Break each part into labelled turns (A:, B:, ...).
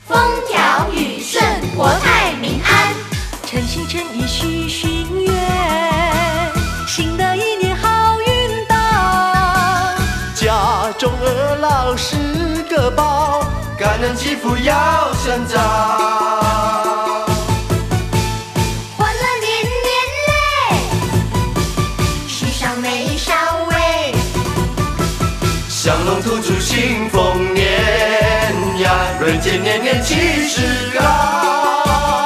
A: 风调雨顺，国泰民安。
B: 诚心诚意许心愿，新的一年好运到。
C: 家中二老是个宝，感恩祈福要生长。
A: 欢乐年年嘞，世上美少味。
C: 香龙吐出新丰年呀，人间年年气势高。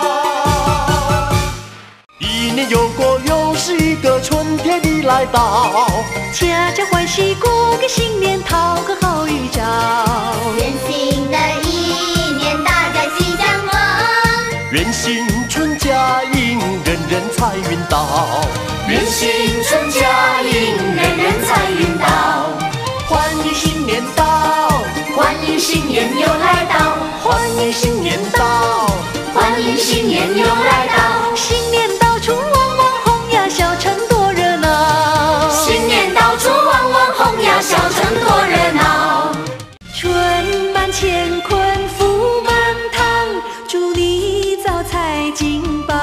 C: 一年又过，又是一个春天的来到，
B: 家家欢喜过个新年，讨个好预兆。
A: 愿新的一年大家吉祥旺，
C: 愿新春佳音，人人财运到。
A: 愿新春佳音，人人财运到。
C: 欢迎新年到，
A: 欢迎新年又来到，
C: 欢迎新年到，
A: 欢迎新年又来到。
B: 新年到处旺旺红呀，小城多热闹。
A: 新年到处旺旺红呀，小城多热闹。
B: 春满乾坤福满堂，祝你早财进宝。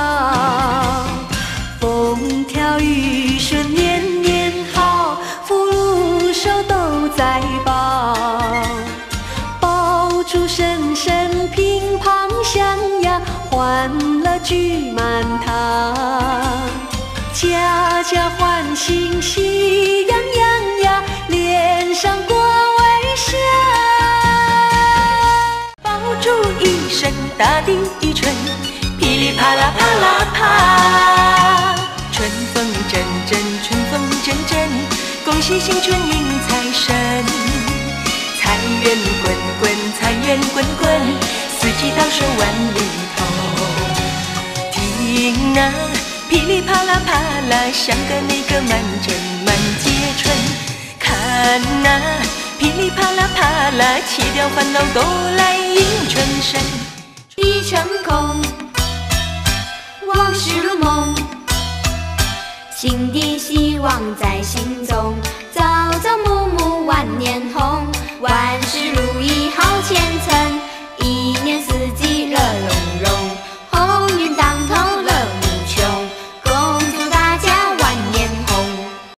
B: 风调雨顺年年好，福禄寿都在宝。爆竹声声乒乓响呀，欢乐聚满堂。家家欢欣喜洋洋呀，脸上挂微笑。爆竹一声大地一春，噼里啪啦啪啦啪。春风阵阵，春风阵阵，恭喜新春迎财神。财源滚滚，财源滚滚，四季到手万里头。听啊，噼里啪啦啪啦，像个那个满城满街春。看啊，噼里啪啦啪啦，切掉烦恼都来迎春神。
A: 一场空，往事如梦，新的希望在心中，朝朝暮暮万年红。